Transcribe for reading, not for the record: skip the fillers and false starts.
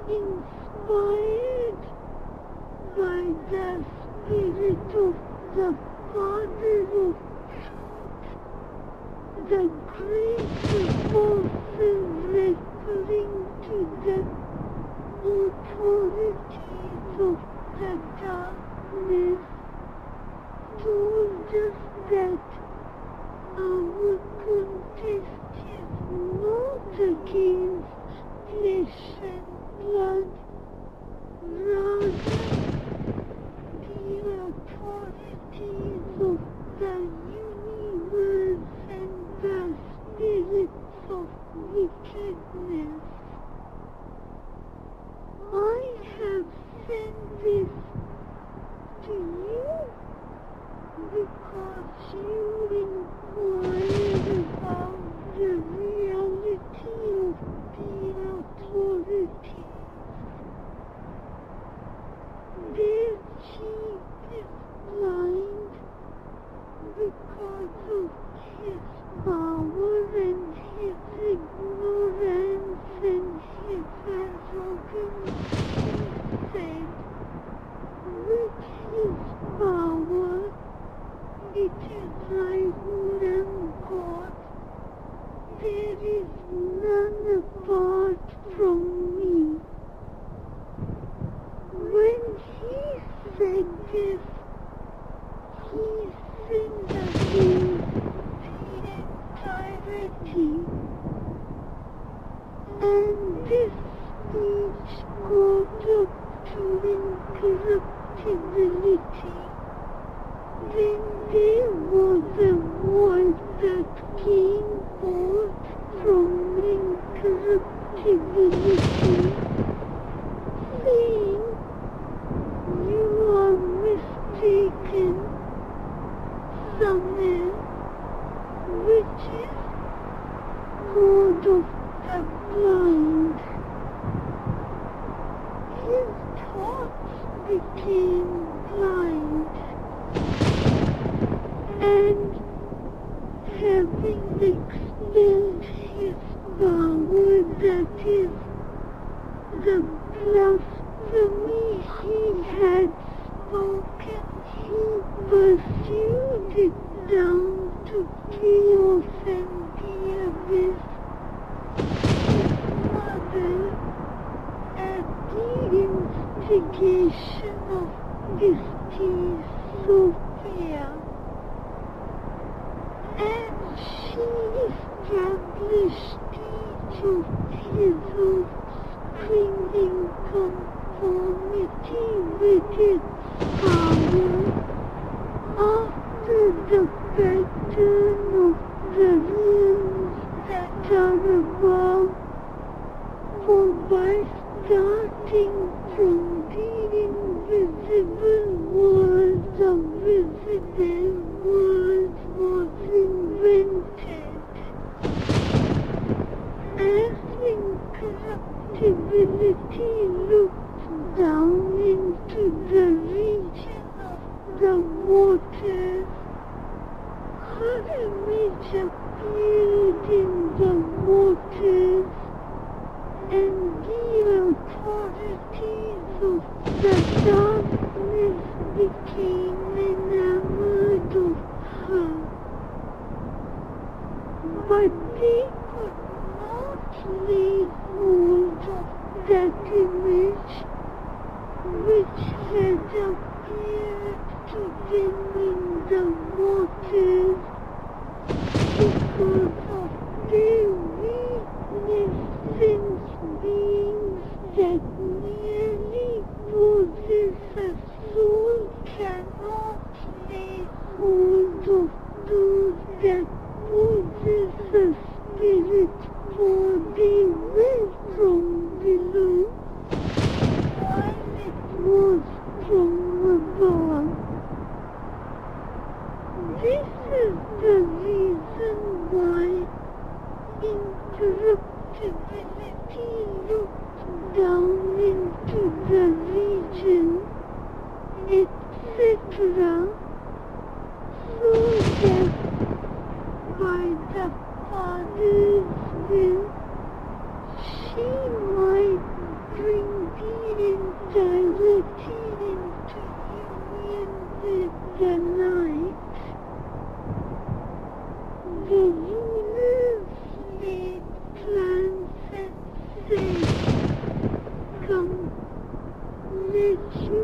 inspired by the Spirit of the Father of Truth, the greater forces referring to the authorities of the darkness told us that our contest is not against flesh and blood, rather the authorities of the universe and the spirits of wickedness. I have sent this to you because you inquire about the reality of the authorities. Their chief is blind because of his power and his ignorance and his arrogance, he said. With his power, it is like none God. There is none apart from me. When he said this, he sinned against the entirety. And this speech got up to incorruptibility. Then there was a voice that came forth from incorruptibility, saying, "You are mistaken, Son, which is God of the blind." His thoughts became blind, and having expelled his power, that is, the blasphemy he had spoken, he pursued it down to chaos and the abyss. His mother, at the instigation of Pistis Sophia, and she established each of his offspring in conformity with its power, after the pattern of the realms that are above. For by starting from the invisible world, the visible world was invented. As incorruptibility looked down into the region of the waters, her image appeared in the waters, and the authorities of the darkness became enamored of her. But they could not lay hold of that image which had appeared to them in the waters, because of their weakness, since beings that merely possess a soul cannot lay hold of those that possess a spirit, for they were from below, while it was from above. This is the reason why incorruptibility looked down into the region, etc., so that by the Father's will she might bring directed into union with the night. The rulers made plans and said, "Come, let's